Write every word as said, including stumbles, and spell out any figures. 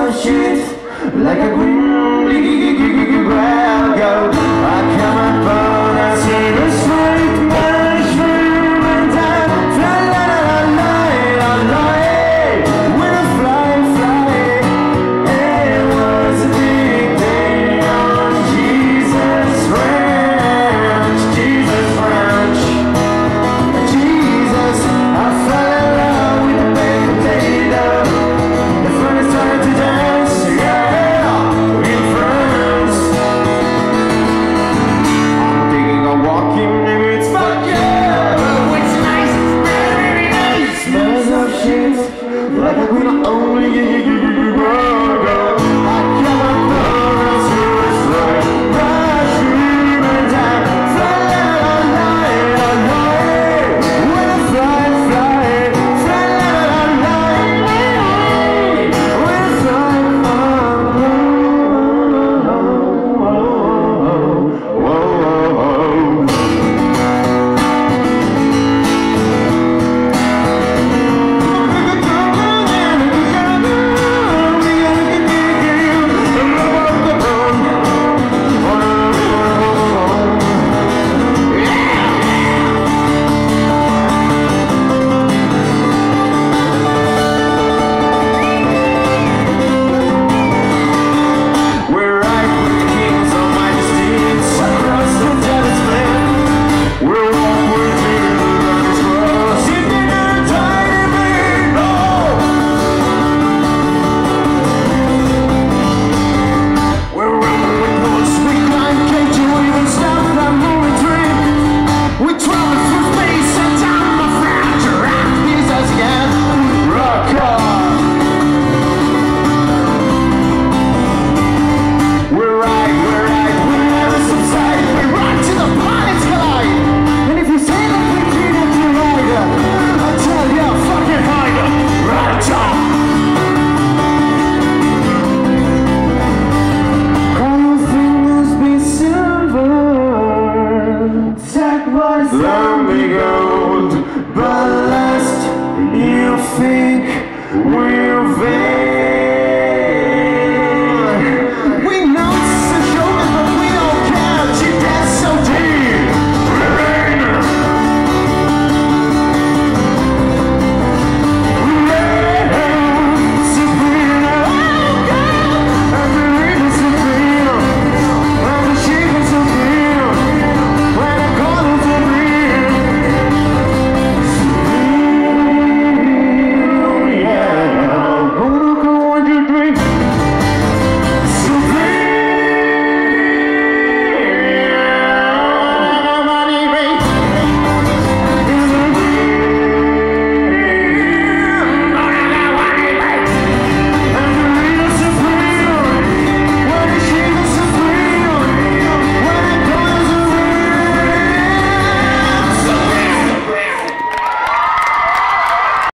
of shit, like a green wild goat. I come up on a silver street, mushroom and I fly la la la la la. When I fly, fly, it was a big day on Jesus Ranch, Jesus Ranch, Jesus. I fell in love with the baked potato. The fun is trying to dance, yeah, in France. I'm taking a walk in the woods, fuck yeah. Oh, it's nice, it's very nice. Smells of shit, like a green only.